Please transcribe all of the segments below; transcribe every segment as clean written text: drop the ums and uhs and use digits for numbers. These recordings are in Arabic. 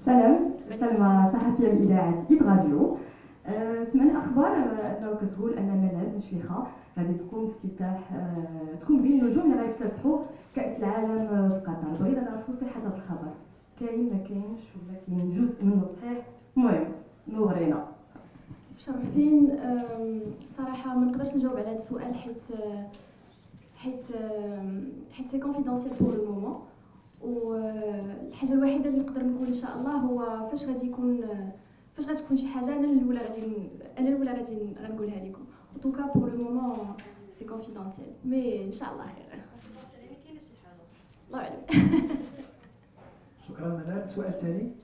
سلام، سلمى صحفية من إذاعة إيد راديو. سمعنا أخبار أنه كتقول أن منال بن غادي تكون افتتاح تكون بين النجوم اللي غيفتتحوا كأس العالم في قطر. بغينا نعرفوا صحة هذا الخبر، كاين ما كاينش ولا كاين جزء منه صحيح؟ المهم نورينا. مشرفين. صراحة ما نقدرش نجاوب على هذا السؤال حيت سي كونفيدونسيال بور لو مومون. والحاجه الوحيده اللي نقدر نقول ان شاء الله هو فاش غتكون شي حاجه انا الاولى غادي غنقولها لكم. ان توكا بور لو مومون سي كونفيدونسيال، مي ان شاء الله خير. كاينه شي حاجه الله اعلم. شكرا منال. السؤال الثاني.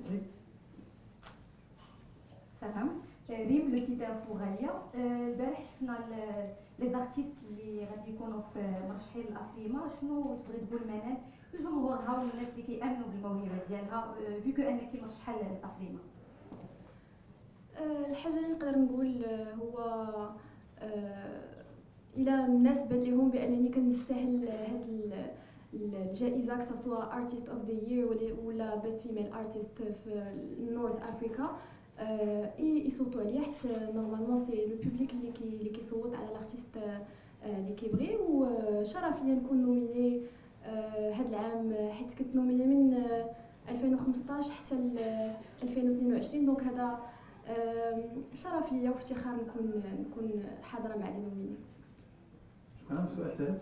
سلام، ريم لو سيت انفو غاليه. البارح شفنا لي زارتيست اللي غادي يكونوا في مرشحين الافريما. شنو تبغي تقول منال لجمهورها والناس اللي كيامنوا بالموهبه ديالها فيكو انك مرشحه للافريما؟ الحاجه اللي نقدر نقول هو الى الناس بان لهم بانني كنستاهل هاد الجائزه كسوا ارتست اوف ذا يير ولا بيست فيميل ارتست في نورث افريكا. يصوتوا عليا حيت نورمالمون سي لو بوبليك اللي كيصوت على الارتيست اللي كيبغي. وشرف ليا نكون نوميني هاد العام حيت كنت نوميني من 2015 حتى 2022. دونك هذا شرف ليا وافتخار نكون حاضره مع لي نوميني. شكرا. السؤال الثالث.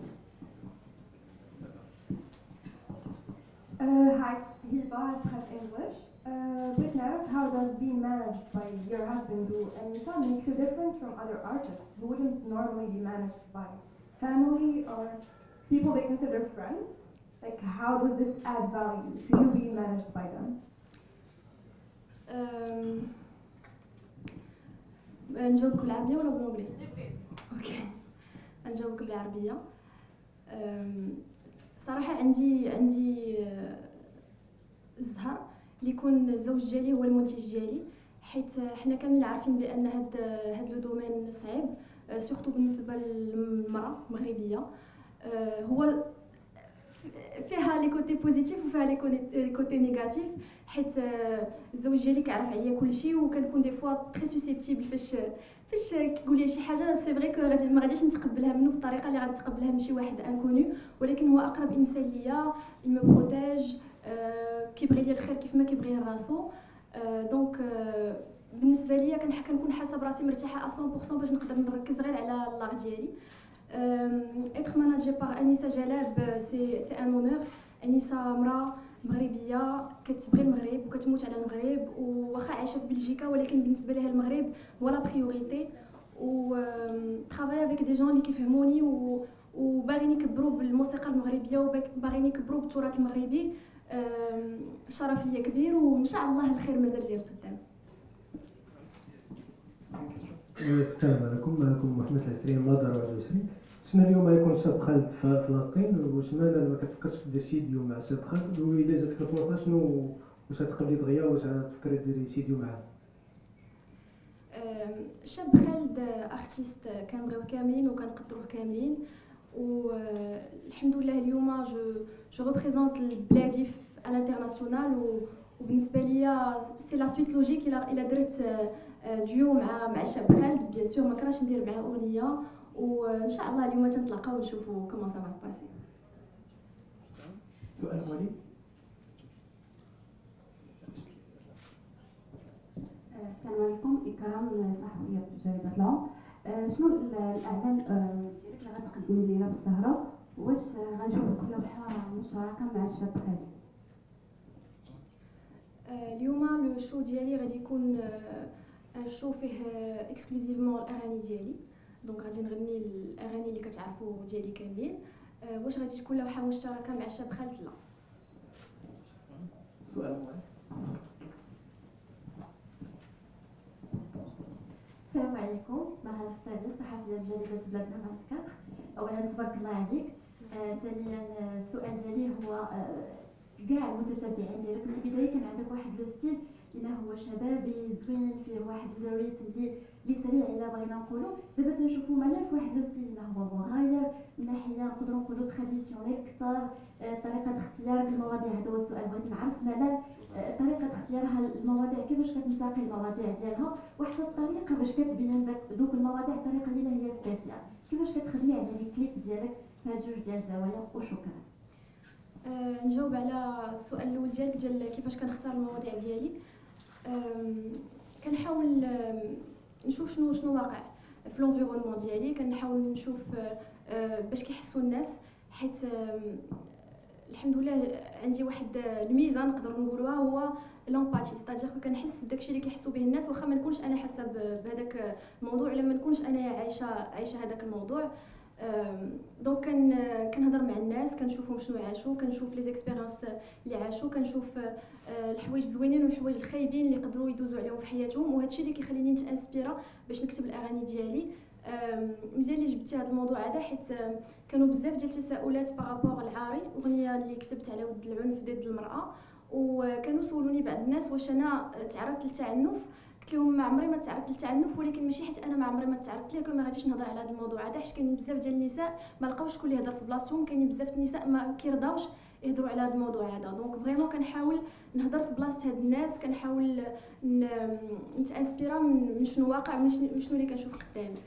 Hi, Hiba, I speak English. Brittner, how does being managed by your husband do Anita makes you different from other artists who wouldn't normally be managed by family or people they consider friends? Like, how does this add value to you being managed by them? نجاوبك بالعربيه ولا بالانجلي؟ اوكي، نجاوبك بالعربيه. صراحه عندي الزهر اللي يكون الزوج ديالي هو المنتج ديالي، حيت حنا كاملين عارفين بان هاد لو دومين صعيب، سورتو بالنسبه للمراه مغربيه. هو فيها لي كوتي بوزيتيف وفيها لي كوتي نيجاتيف، حيت الزوج ديالي كيعرف عليا كلشي وكنكون دي فوا تري سوسيبتيبل فاش كيقول لي شي حاجه. سي فري كو ما غاديش نتقبلها منه بالطريقه اللي غنتقبلها من شي واحد انكوني، ولكن هو اقرب انسان ليا، يمي بروتيج، كيبغي لي الخير كيف ما كيبغيه راسو. دونك بالنسبه ليا كنكون حاسه براسي مرتاحه 100% باش نقدر نركز غير على اللاغ ديالي. être managée par Anissa Jalab, c'est un honneur. Anissa مرأة مغربيه كتبغي المغرب وكتموت على المغرب، وواخا عايشه في بلجيكا ولكن بالنسبه لها المغرب هو لا بريوريتي. و travaille avec des gens اللي كيفهموني وباغيين يكبروا بالموسيقى المغربيه وباغيين يكبروا بالتراث المغربي. شرف ليا كبير وان شاء الله الخير مازال جاي قدام. السلام عليكم. معكم محمد العسري مدار 21. شنو اليوم يكون شاب خالد في فلسطين، واش ما كتفكرش دير شي ديو مع شاب خالد؟ واذا جاتك الفرصه شنو واش غتقبلي دغيا واش غتفكري ديري شي ديو معاه؟ شاب خالد ارتيست كنبغيوه كاملين وكنقدروه كاملين، والحمد لله اليوم جو ريبريزونط بلادي في الانترناسيونال. وبالنسبه ليا سي لا سويت لوجيك الا درت ديو مع شاب خالد. بيان سور ما كرهتش ندير معاه اغنيه، وان شاء الله اليوم تنتلاقاو ونشوفوا كومون سا فا سباسي. سؤال وليد. السلام عليكم. إكرام صحفية في جريدة لون. شنو الأعمال ديالك اللي غتقدمي لينا في السهرة؟ واش غنشوفوا لوحة مشتركة مع الشاب خالد؟ اليوم لو شو ديالي غادي يكون ان شو فيه اكسكلوزيفمون الاغاني ديالي. دونك غادي نغني الاغاني اللي كتعرفوا ديالي كاملين. واش غادي تكون لوحة مشتركة مع الشاب خالد؟ لا. سؤال واحد. السلام عليكم. مها الفتاوي صحفيه بجريده بلادنا 24. اولا تبارك الله عليك. ثانيا السؤال ديالي هو كاع المتتبعين ديالك من البدايه كان عندك واحد لو ستيل كاين هو شبابي زوين فيه واحد الريتم اللي سريع الا بغينا نقولوا. دابا تنشوفوا مازال في واحد لو ستيل اللي هو مغاير من ناحيه نقدروا نقولوا تراديسيونيل اكثر. طريقه اختيار المواضيع، هذا هو السؤال بغيت نعرف مالال طريقه اختيارها المواضيع كيفاش كتنتقي المواضيع ديالها، وحتى الطريقه باش كتبين دوك المواضيع الطريقه اللي هي سبيسيال، كيفاش كتخدمي على لي كليب ديالك في هاد جوج ديال الزوايا. وشكرا. نجاوب على السؤال الاول ديالك ديال كيفاش كنختار المواضيع ديالي. كنحاول نشوف شنو واقع في لونفيرونمون ديالي، كنحاول نشوف باش كيحسوا الناس، حيت الحمد لله عندي واحد الميزه نقدر نقولوها هو لامباتي، ستادير كنحس بداكشي اللي كيحسوا به الناس واخا ما نكونش انا حاسه بهذاك الموضوع ولا ما نكونش انا عايشه هذاك الموضوع. دونك كنهضر مع الناس، كنشوفهم شنو عاشوا، كنشوف لي زيكسبيريونس اللي عاشوا، كنشوف الحوايج زوينين والحوايج الخايبين اللي يقدروا يدوزوا عليهم في حياتهم، وهذا الشيء اللي كيخليني نتانسبيرا باش نكتب الاغاني ديالي. مزيان اللي جبتي هذا الموضوع هذا، حيت كانوا بزاف ديال التساؤلات بارابور العاري، اغنيه اللي كتبت على ود العنف ضد المراه، وكانوا سولوني بعض الناس واش انا تعرضت للتعنف. قلت لهم ما عمري ما تعرضت للتعنف، ولكن ماشي حيت انا ما عمري ما تعرضت ليه ما غاديش نهضر على هذا الموضوع هذا، حيت كاين بزاف ديال النساء ما لقاوش شكون اللي يهضر في بلاصتهم، كاينين بزاف النساء ما كيرضاوش يهضروا على هذا الموضوع هذا. دونك فريمون كنحاول نهضر في بلاصه هاد الناس، كنحاول نتانسبيرا من شنو واقع ومن شنو اللي كنشوف قدامي.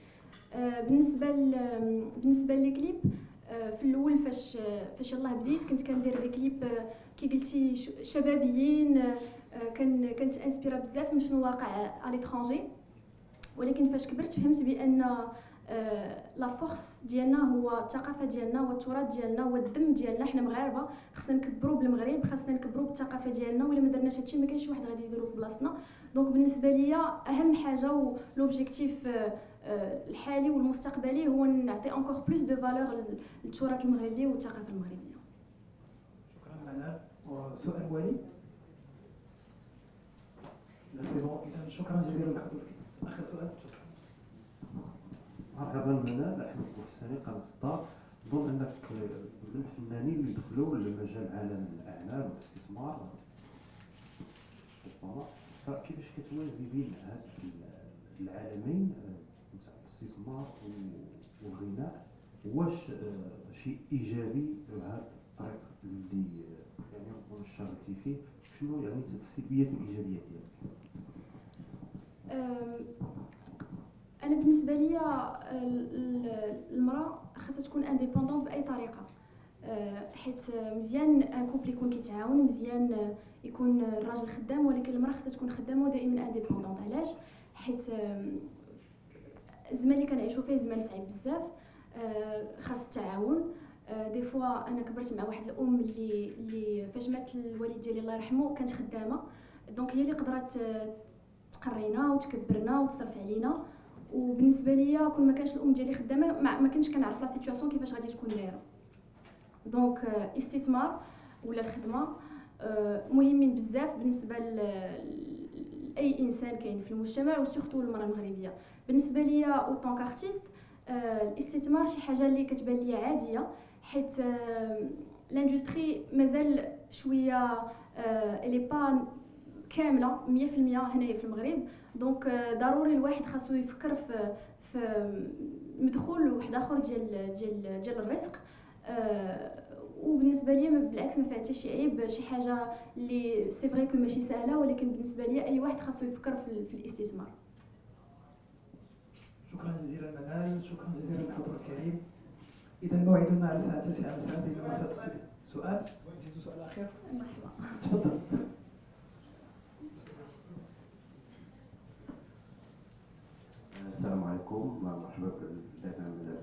بالنسبه لي كليب، في الاول فاش يلاه بديت كنت كندير لي كليب كي قلتي شبابيين، كنت انسبيرا بزاف من شنو واقع على ليترونجي، ولكن فاش كبرت فهمت بان لا فورس ديالنا هو الثقافه ديالنا والتراث ديالنا والدم ديالنا. حنا مغاربه خصنا نكبروا بالمغرب، خصنا نكبروا بالثقافه ديالنا، ولا ما درناش هادشي ما كاينش واحد غادي يديرو في بلاصتنا. دونك بالنسبه ليا اهم حاجه ولوبجيكتيف الحالي والمستقبلي هو نعطي انكور بلوس دو فالور للتراث المغربي والثقافه المغربيه. شكرا منال. وسؤال ولي؟ لا سي بون. اذا شكرا جزيلا لحضورك. اخر سؤال. شكرا. مرحبا منال، احمد بوحساني قناه الدار. نظن انك من الفنانين اللي دخلوا لمجال عالم الاعمال والاستثمار، فكيفاش كتوازي بين هاد العالمين نتاع الاستثمار والغناء؟ واش شيء ايجابي هاد الطريق اللي يعني نظن اشتغلتي فيه؟ شنو يعني السلبيات والايجابيات ديالك؟ انا بالنسبه لي المراه خاصها تكون انديبوندون باي طريقه، حيت مزيان ان كوبل يكون كيتعاون، مزيان يكون الراجل خدام، ولكن المراه خاصها تكون خدامه ودائما انديبوندون. علاش؟ حيت الزمان اللي كنعيشوا فيه زمان صعيب بزاف، خاص التعاون. دي فوا انا كبرت مع واحد الام اللي فاش مات الوالد ديالي الله يرحمه كانت خدامه، دونك هي اللي قدرت تقرينا وتكبرنا وتصرف علينا. وبالنسبه ليا كون ما كانش الام ديالي خدامه ما كنتش كنعرف لا سيتوياسيون كيفاش غادي تكون دايره. دونك استثمار ولا الخدمه مهمين بزاف بالنسبه لاي انسان كاين في المجتمع، وسورتو المراه المغربيه. بالنسبه ليا او طونك ارتيست، الاستثمار شي حاجه اللي كتبان ليا عاديه، حيت لاندستري مازال شويه الي با كامله 100% هنايا في المغرب. دونك ضروري الواحد خاصو يفكر في مدخول واحد اخر ديال الرزق. وبالنسبه لي بالعكس ما فيها حتى شي عيب، شي حاجه اللي سي فري كو ماشي سهله، ولكن بالنسبه لي اي واحد خاصو يفكر في الاستثمار. شكرا جزيلا منال، شكرا جزيلا للحضور الكريم. اذا موعدنا على الساعه 9 مساء في منصه السؤال. نزيدوا سؤال اخير؟ مرحبا. تفضل. السلام عليكم، مرحبا بك.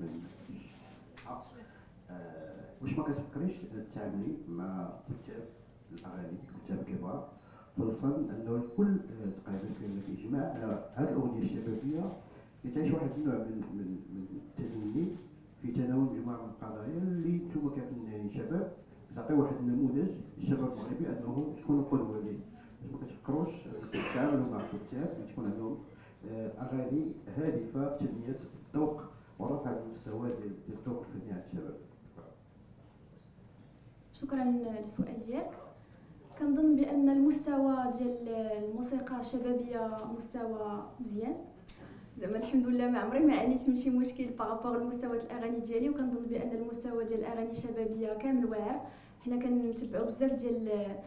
واش ما كتفكريش تعاملي مع كتاب الاغاني، كتاب كبار في الفن، انه الكل تقريبا كاين الاجماع على هذه الاغنيه الشبابيه كتعيش واحد النوع من التدني في تناول مجموعه من القضايا اللي نتوما كفنانين شباب تعطيو واحد النموذج للشباب المغربي انهم يكونوا قدوه ليه. ما كتفكروش تتعاملوا مع كتاب اللي تكون عندهم اغاني هادفه في تنميه الذوق ورفع المستوى ديال الذوق الفني عند الشباب؟ شكرا للسؤال ديالك. كنظن بان المستوى ديال الموسيقى الشبابيه مستوى مزيان، زعما الحمد لله ما عمري ما عانيت من شي مشكل بارابور لمستوى الاغاني ديالي، وكنظن بان المستوى ديال الاغاني الشبابيه كامل واعر. حنا كنتبعوا بزاف ديال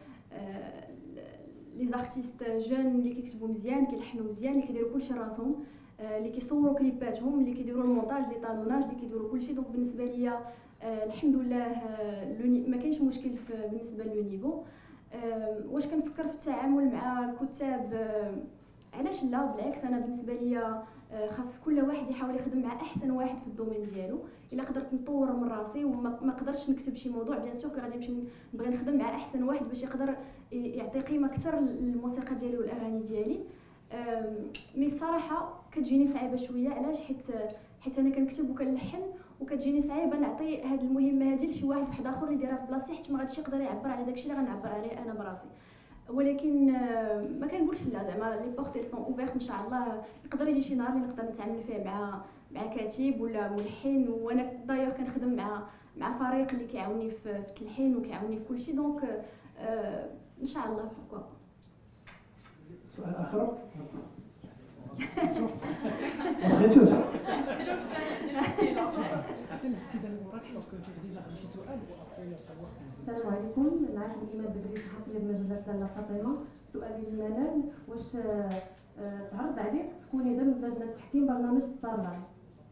لي زارتيست جون اللي كيكتبوا مزيان، كيلحنوا مزيان، اللي كيديروا كلشي راسهم، اللي كيصوروا كليباتهم، اللي كيديروا المونتاج، لي طالوناج، اللي كيديروا كلشي. دونك بالنسبه ليا الحمد لله ما كاينش مشكل بالنسبه لو نيفو. واش كنفكر في التعامل مع الكتاب؟ علاش لا، بالعكس انا بالنسبه ليا خاص كل واحد يحاول يخدم مع احسن واحد في الدومين ديالو. الا قدرت نطور من راسي وما قدرتش نكتب شي موضوع، بيان سور غادي نمشي نبغي نخدم مع احسن واحد باش يقدر يعطي قيمه اكثر للموسيقى ديالي والاغاني ديالي. مي الصراحه كتجيني صعيبه شويه، علاش؟ حيت انا كنكتب وكنلحن، وكتجيني صعيبه نعطي هذه المهمه هذه لشي واحد اخر اللي يديرها في بلاصتي، حيت ما غاديش يقدر يعبر على داكشي اللي غنعبر عليه انا براسي. ولكن ما كنقولش لا، زعما لي بورت سون اوفيرت ان شاء الله. يقدر يجي شي نهار اللي نقدر نتعامل فيه مع كاتب ولا ملحن، وانا دايوغ كنخدم مع فريق اللي كيعاوني في التلحين وكيعاوني في كلشي. دونك ان شاء الله. بوركوا. سؤال اخر؟ ما بغيتوش السلام عليكم، معكم إيمان بدري، صحفية بمجلة لاله فاطمة. سؤالي لمنال، واش تعرض عليك تكوني ضمن لجنة تحكيم برنامج ستارلايت؟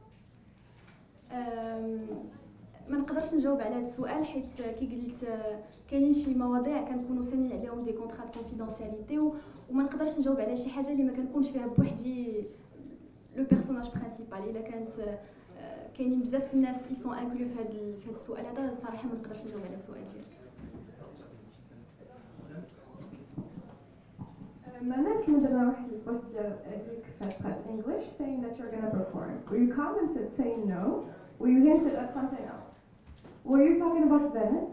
ما نقدرش نجاوب على هذا السؤال، حيت كي قلت كاينين شي مواضيع كنكونوا سانين عليهم دي كونطرات كونفيدونسياليتي، وما نقدرش نجاوب على شي حاجه اللي ما كنكونش فيها بوحدي لو بيرسوناج برينسيبال. الا كانت كاينين بزاف الناس يسون انكلو في هذا السؤال هذا، صراحه ما نقدرش نجاوب على السؤال ديالك. Manal came to know he was at Press English saying that you're going to perform. Were you commented saying no? Were you hinted at something else? Were you talking about Venice?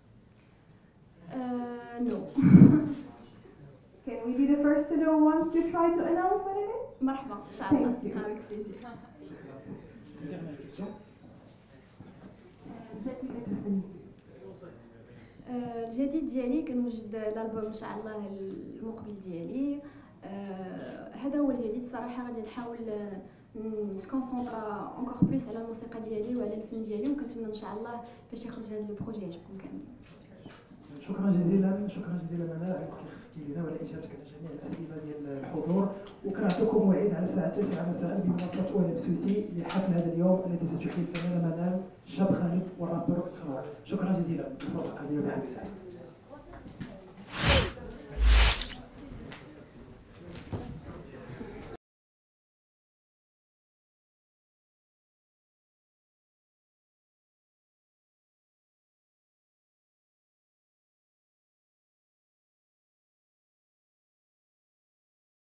No. Can we be the first to know once you try to announce what it is? مرحبا ان شاء الله. Thank you. Avec plaisir. الجديد ديالي كنوجد الالبوم ان شاء الله المقبل ديالي. هذا هو الجديد. صراحه غادي نحاول نتكونسونطرا اونكور بلوس على الموسيقى ديالي وعلى الفن ديالي، وكنتمنى ان شاء الله باش يخرج هذا البروجي يعجبكم كاملين. شكرا جزيلا، شكرا جزيلا منال على الوقت اللي خصتي لنا وعلى اجابتك على جميع الاسئله ديال الحضور. وكنعطيكم موعد على الساعه 9 مساء بمنصه OLM سوسي لحفل هذا اليوم الذي ستحيي الفنانه منال، الشاب خالد والرابر سمار. شكرا جزيلا، الفرصه قادمه بحمد الله.